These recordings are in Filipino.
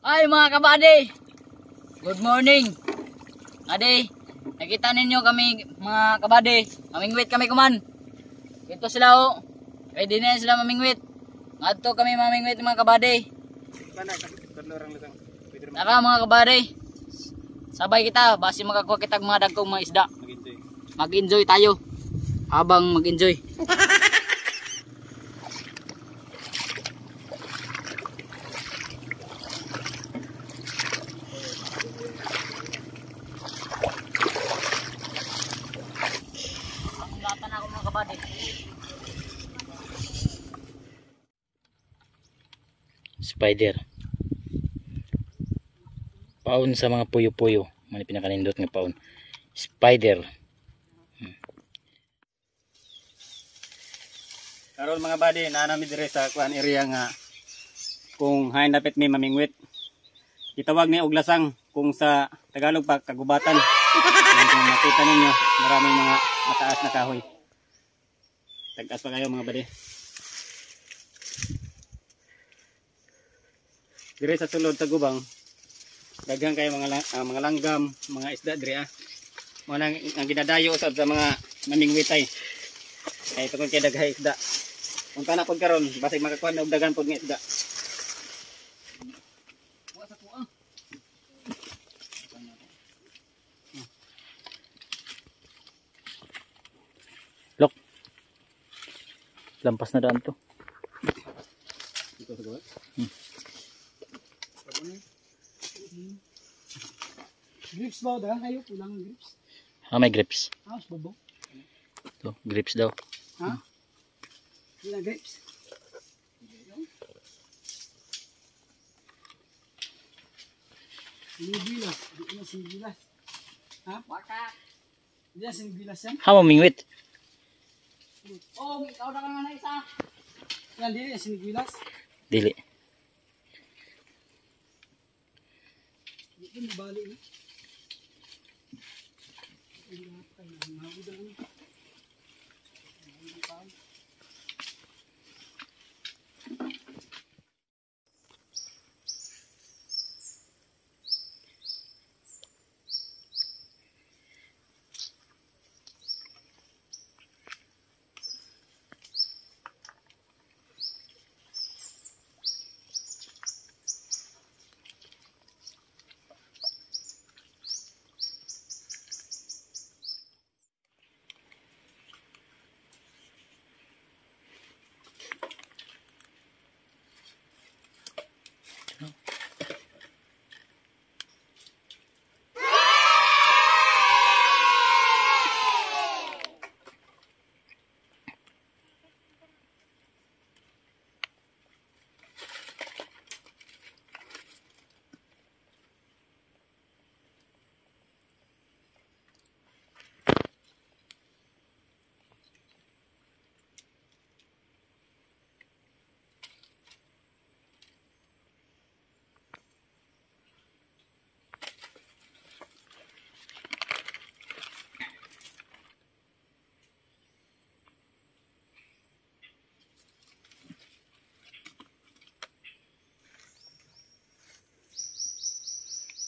Ay mga kabady, good morning. Ade, nakita ninyo kami mga kabady, mamingwit kami kuman. Ito sila o, ready na sila mamingwit. Ngadto kami mamingwit mga kabady. Tara mga kabady, sabay kita, basi makakuha kita mga dagkong mga isda. Mag-enjoy tayo, habang mag-enjoy. Latan ako mga kabady. Spider. Paon sa mga puyo-puyo. Mani pinakanindot nga paon. Spider. Karon mga buddy, naanami dire sa kuan area nga kung hain dapat may mamingwit. Gitawag ni og lasang kung sa Tagalog pa kagubatan. Kung makita ninyo, maraming mga mataas na kahoy. Tagas pa kayo mga buddy. Dire sa sulod sa gubang, daghan kayo mga langgam, mga isda dire ah. Mo nang ang ginadayo usab sa mga mamingwitay. Kay tungod kay daghay isda. Punta na pod karon, basig makakuha og daghan pod nga isda. Look. Lampas na daan to. Dito sa gawa. Grips ba daw? Ayaw, kulang ng grips. Ah, may grips. Ah, babo. To, grips daw. Ha? Ilang grips? Sinigilas. Di na sinigilas. Ha? Waka. Di na sinigilas yan? Ha, mamingwit. Oh, ikaw na nga na isa. Yan, di na sinigilas. Dili. Di ko nabali eh.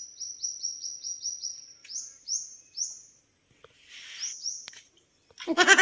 Ha ha ha!